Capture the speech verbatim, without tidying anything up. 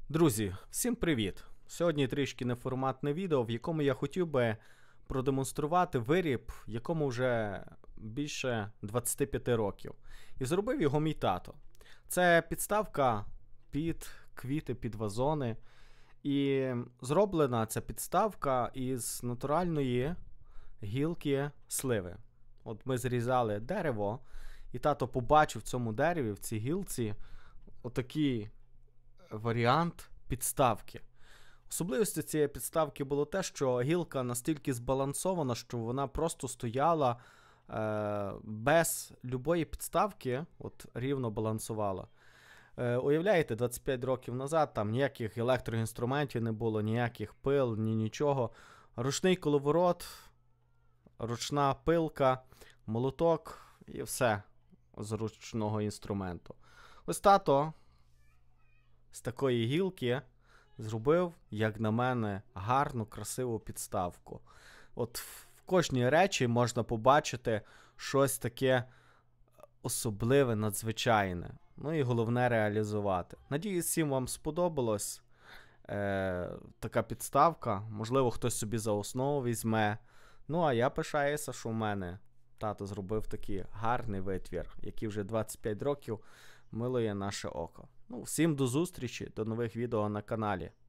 Друзі, всім привіт! Сьогодні трішки неформатне відео, в якому я хотів би продемонструвати виріб, якому вже більше двадцяти п'яти років. І зробив його мій тато. Це підставка під квіти, під вазони. І зроблена ця підставка із натуральної гілки сливи. От ми зрізали дерево, і тато побачив в цьому дереві, в цій гілці, отакий варіант підставки. Особливістю цієї підставки було те, що гілка настільки збалансована, що вона просто стояла е, без любої підставки, от рівно балансувала. Е, уявляєте, двадцять п'ять років назад там ніяких електроінструментів не було, ніяких пил, ні нічого. Ручний коловорот, ручна пилка, молоток і все з ручного інструменту. Ось тато з такої гілки зробив, як на мене, гарну, красиву підставку. От в кожній речі можна побачити щось таке особливе, надзвичайне. Ну і головне реалізувати. Надіюсь, всім вам сподобалось е, така підставка. Можливо, хтось собі за основу візьме. Ну, а я пишаюся, що в мене тато зробив такий гарний витвір, який вже двадцять п'ять років милує наше око. Ну, всім до зустрічі, до нових відео на каналі.